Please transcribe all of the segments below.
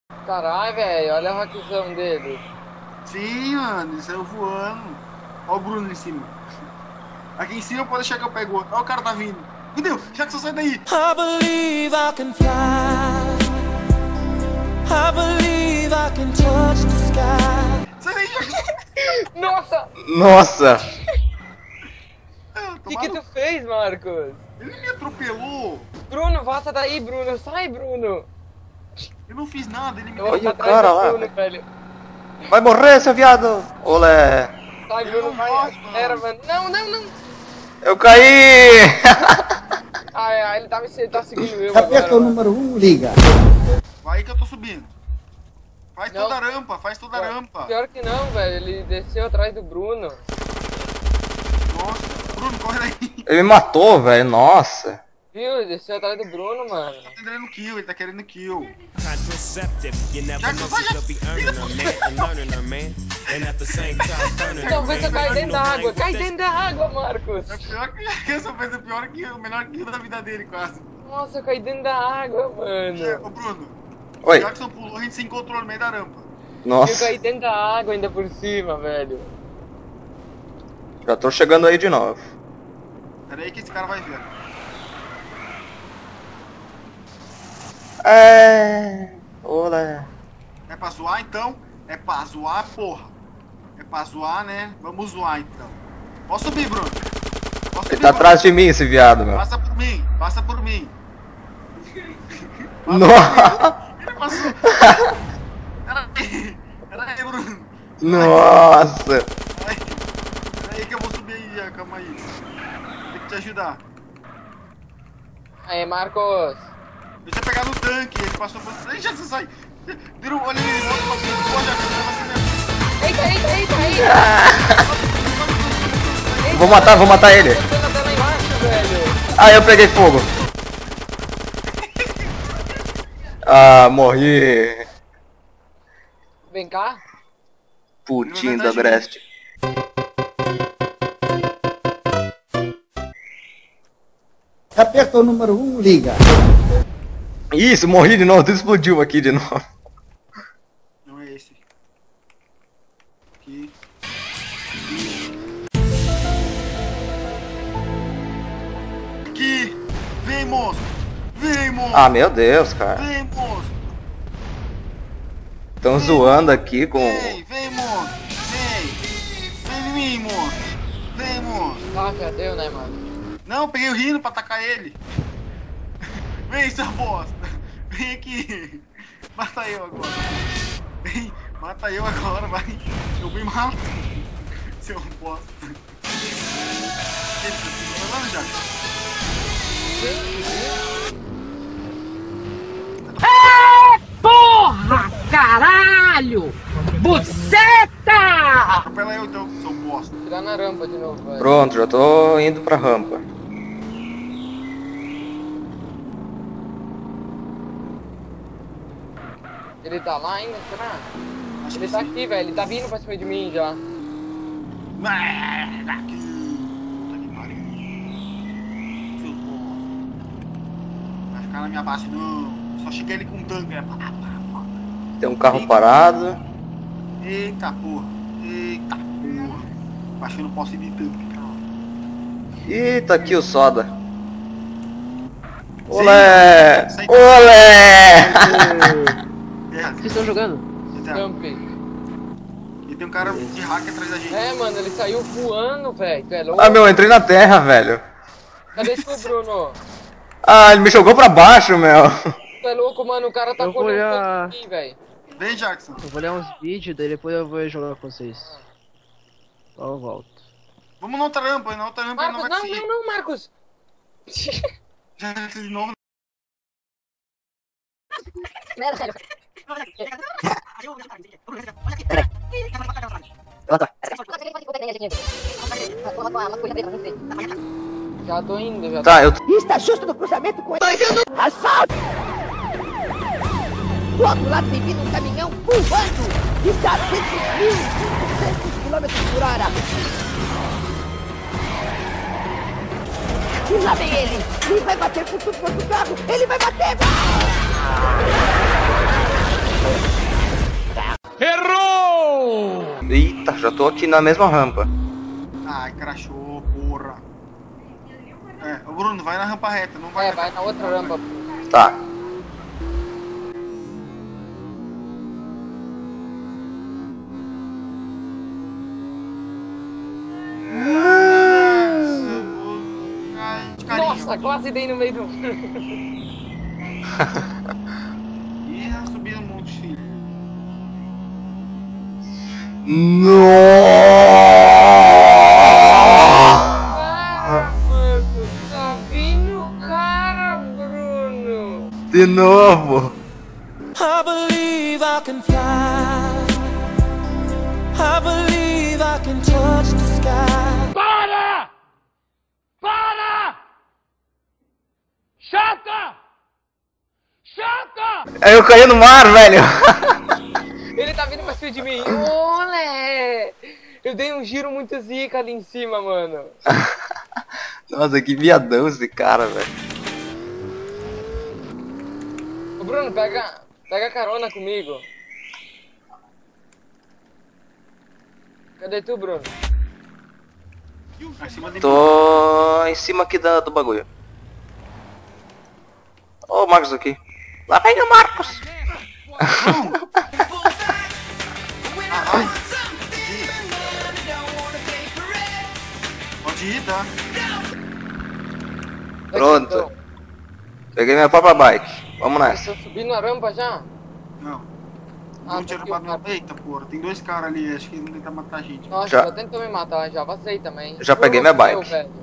Caralho, velho, olha a rockzão dele. Sim, mano, ele saiu voando. Olha o Bruno em cima. Aqui em cima pode deixar que eu pego outro. Olha o cara tá vindo. Meu Deus, Jackson, sai daí. I believe I can fly. I believe I can touch the sky. Sai daí, Jackson. Nossa! Nossa! O que tu fez, Marcos? Ele me atropelou. Bruno, vaza daí, Bruno. Sai, Bruno. Eu não fiz nada, ele me Eu vou Olha ficar o atrás cara do lá, Bruno, velho. Vai morrer, seu viado! Olé! Sai, Eu Bruno, não vai. gosto, mano. Era, mano. Não, não, não. Eu caí! Ai, ele tá seguindo eu Aperta agora. o Mano. número 1, liga. Vai que eu tô subindo. Faz Não. toda a rampa, faz toda a rampa. Pior que não, velho. Ele desceu atrás do Bruno. Nossa, Bruno, corre daí. Ele me matou, velho, nossa! Viu? Ele desceu atrás do Bruno, mano. Tá querendo kill, ele tá querendo kill. Contraceptive, you never Jackson, know vai, she'll be earning her man and learning her man. And at the same time burning Então her vê se eu man. caio You dentro da know I água. ain't Cai with this. dentro da água, Marcos. É pior que essa vez é pior que o melhor kill da vida dele, quase. Nossa, eu caí dentro da água, mano. Ô, Bruno, Oi! Jackson pulou, a gente se encontrou no meio da rampa. Eu Nossa! caí dentro da água ainda por cima, velho. Já tô chegando aí de novo. Pera aí que esse cara vai ver. Olé! É pra zoar então? É pra zoar, porra. É pra zoar, né? Vamos zoar então. Posso subir, Bruno? Posso Ele subir, tá Bruno? atrás de mim, esse viado, meu. Passa por mim, passa por mim. Nossa! Ele passou. Pera aí, Bruno. Nossa! Pera aí que eu vou subir aí, calma aí. Tem que te ajudar. Aí, Marcos. Deixa eu pegar no tanque, ele passou por... Ei, Jackson, sai! Vira, olha ele, volta pra frente. Pô, Jackson, vai você mesmo. Eita, eita, eita, eita. Vou matar ele. Você tá lá embaixo, velho. Ah, eu peguei fogo. Ah, morri. Vem cá. Putinho da Brest. Aperta o número 1, liga. Isso, morri de novo, tudo explodiu aqui de novo. Não é esse. Aqui. Aqui! Vem, moço! Vem, moço! Ah, meu Deus, cara. Vem, moço! Tão zoando aqui com... Vem, moço! Vem! Vem em mim, moço! Vem, moço! Ah, já deu, né, mano? Não, eu peguei o Rino pra atacar ele! Vem, seu bosta! Vem aqui! Mata eu agora! Vem! Mata eu agora, vai! Eu me mato! Seu bosta! Tá falando já? Porra, caralho! Buceta! Atropela eu então, seu bosta! Tirar na rampa de novo, velho. Pronto, já tô indo pra rampa. Ele tá lá ainda, será? Acho Ele que tá sim. aqui, velho. Ele tá vindo pra cima de mim já. Merda aqui! Puta que pariu! Seu bosta! Vai ficar na minha base não! Só cheguei ele com um tanque, é pá, pá, pá. Tem um carro parado. Eita porra! Eita porra! Acho que eu não posso ir de tanque, cara. Ih, tá aqui o soda. Olé! Sim. Olé! Vocês estão jogando? Camping. E tem um cara de hack atrás da gente. É, mano, ele saiu voando, velho. Tu é louco? Ah, meu, eu entrei na terra, velho. Cadê tu, Bruno? Ah, ele me jogou pra baixo, meu. Tu é louco, mano. O cara tá Eu vou colhendo olhar- tanto aqui, velho. Vem, Jackson! Eu vou olhar uns vídeos, daí depois eu vou jogar com vocês. Ó, eu volto. Vamos na outra rampa ele não Marcos, vai não, conseguir. não, não, Marcos. Jackson de novo. Já tô indo, já. Tá, eu... Está justo no cruzamento com ele. Assalto! Do outro lado tem vindo um caminhão voando. Está a 100.500 km por hora. E lá vem ele. Ele vai bater com tudo quanto carro. Ele vai bater. Eita, já tô aqui na mesma rampa. Ai, crashou, porra. É, ô Bruno, vai na rampa reta, não vai... Vai na outra rampa. Tá. Ai, de carinho. Nossa, quase dei no meio do... Ih, eu subi no monte, filho. Ah, mano, tá vindo o cara, Bruno. De novo. I believe I can fly. I believe I can touch the sky. Para! Para! Chata! Chata! Aí eu caí no mar, velho. Ele tá vindo pra cima de mim. Olé! Eu dei um giro muito zica ali em cima, mano. Nossa, que viadão esse cara, velho. Ô Bruno, pega carona comigo. Cadê tu, Bruno? Acima de mim. Tô em cima aqui do bagulho. Ó o Marcos aqui. Lá vem o Marcos. Vai. Pode ir, tá? Pronto. Peguei minha própria bike. Vamos nessa. Você subindo na rampa já? Não. Ah, Não tá tiro aqui, pra o cara. Eita, porra, tem dois caras ali, acho que eles vão tentar matar a gente. Nossa, Já. já tentou me matar, já vacei também. Já peguei minha Meu, bike. velho.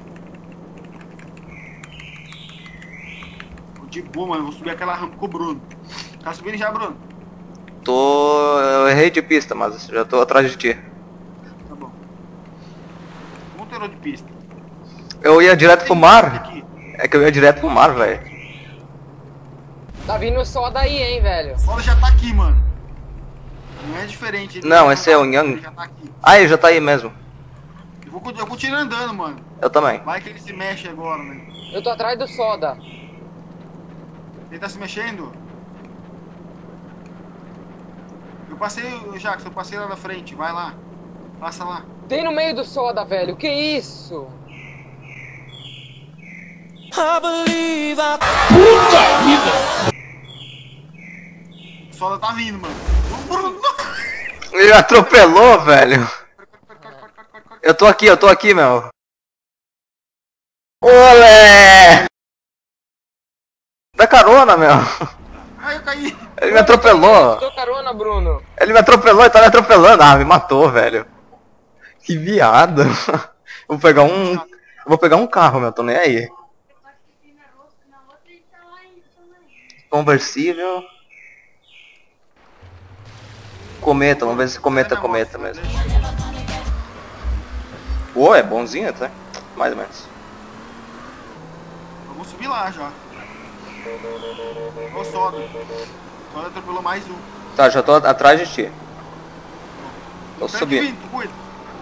De boa, mano, vou subir aquela rampa com o Bruno. Tá subindo já, Bruno? Eu errei de pista, mas já tô atrás de ti. Tá bom. Monteiro de pista. Eu ia direto pro mar. Aqui. É que eu ia direto pro mar, velho. Tá vindo só daí, hein, velho. O Soda já tá aqui, mano. Não é diferente. ele Não, já esse tá é o aqui, Yang. Ele já tá aqui. Ah, ele já tá aí mesmo. Eu continuo andando, mano. Eu também. Vai que ele se mexe agora, né? Eu tô atrás do soda. Ele tá se mexendo? Eu passei, Jackson, eu passei lá na frente. Vai lá. Passa lá. Tem no meio do soda, velho. Que isso? I believe I O Soda tá vindo, mano. O Bruno! Ele me atropelou, velho. Eu tô aqui, meu. Olé! Dá carona, meu. Ai, eu caí. Ele me atropelou. Dou carona, Bruno. Ele me atropelou e tá me atropelando. Ah, me matou, velho. Que viado. Eu vou pegar um carro, meu. Tô nem aí. Conversível. Cometa, vamos ver se cometa mesmo. Pô, é bonzinho até. Mais ou menos. Vamos subir lá já. Ô, Soda. Soda atropelou mais um. Tá, já tô atrás de ti. Tô Tá subindo. vindo, cuida.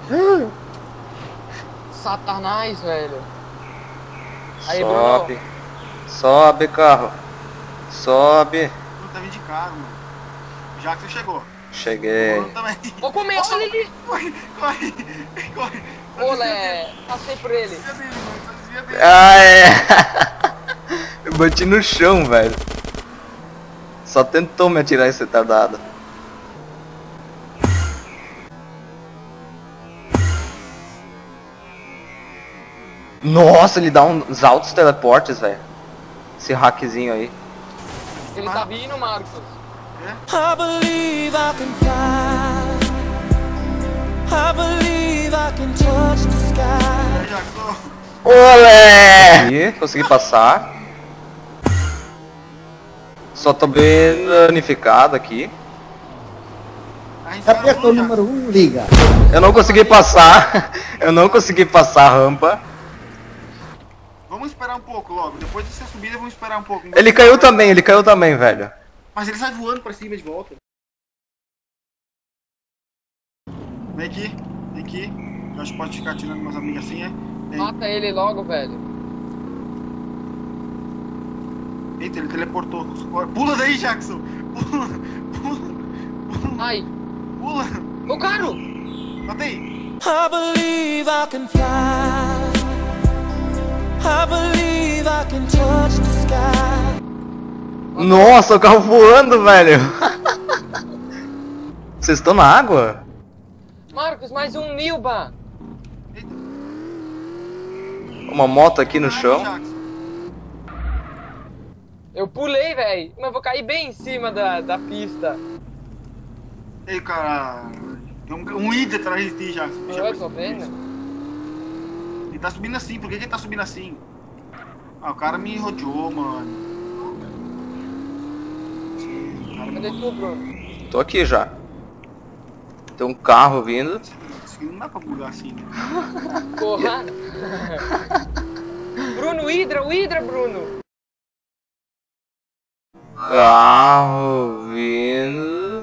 Satanás, velho. Aí, Sobe. Bruno. Sobe, carro. Sobe. Bruno tá vindo de carro, mano. Já que você chegou. Cheguei. Bruno também. Vou comer, olha ele. Corre, corre, corre. Olé, passei por ele. Desvia dele, mano. Só desvia dele. Ah, é. Eu bati no chão, velho. Só tentou me atirar esse retardado. Nossa, ele dá uns altos teleportes, velho. Esse hackzinho aí. Ele tá vindo, Marcos. I believe I can fly. I believe I can touch the sky. Já tô. Olé! E consegui passar. Só tô bem danificado aqui. A gente Se era aperta o já. número 1, liga. Eu não consegui passar. Eu não consegui passar a rampa. Vamos esperar um pouco logo. Depois dessa subida, vamos esperar um pouco. Ele caiu também, velho. Mas ele sai voando pra cima de volta. Vem aqui, vem aqui. Eu acho que pode ficar tirando umas amigas assim, é? Vem. Mata ele logo, velho. Eita, ele teleportou. Pula daí, Jackson. Pula, pula, pula, Ai, pula. O carro! Matei. I believe I can fly. I believe I can touch the sky. Nossa, o carro voando, velho. Vocês estão na água? Marcos, mais um Nilba! Uma moto aqui no chão. Jackson. Eu pulei, velho, mas vou cair bem em cima da pista. Ei, cara. Tem um Hydra atrás de ti, Jackson. Deixa Eu eu tô ver. vendo. Ele tá subindo assim. Por que ele tá subindo assim? Ah, o cara me rodeou, mano. O cara me Cadê tu, Bruno? Tô aqui já. Tem um carro vindo. Isso não dá pra bugar assim, né? Porra! Bruno, o Hydra, Bruno! Carro vindo.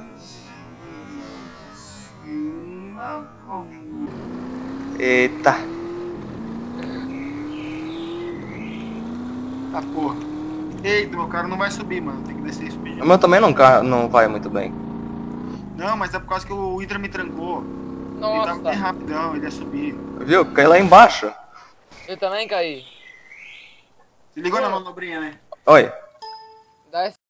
Eita. Tá, porra. Eita, meu cara não vai subir, mano. Tem que descer isso O meu também não vai muito bem. Não, mas é por causa que o Hydra me trancou. Ele tava bem Nossa, rapidão, ele ia subir. Viu? Cai lá embaixo. eu também caí. Se ligou na manobrinha, né? Oi. Dá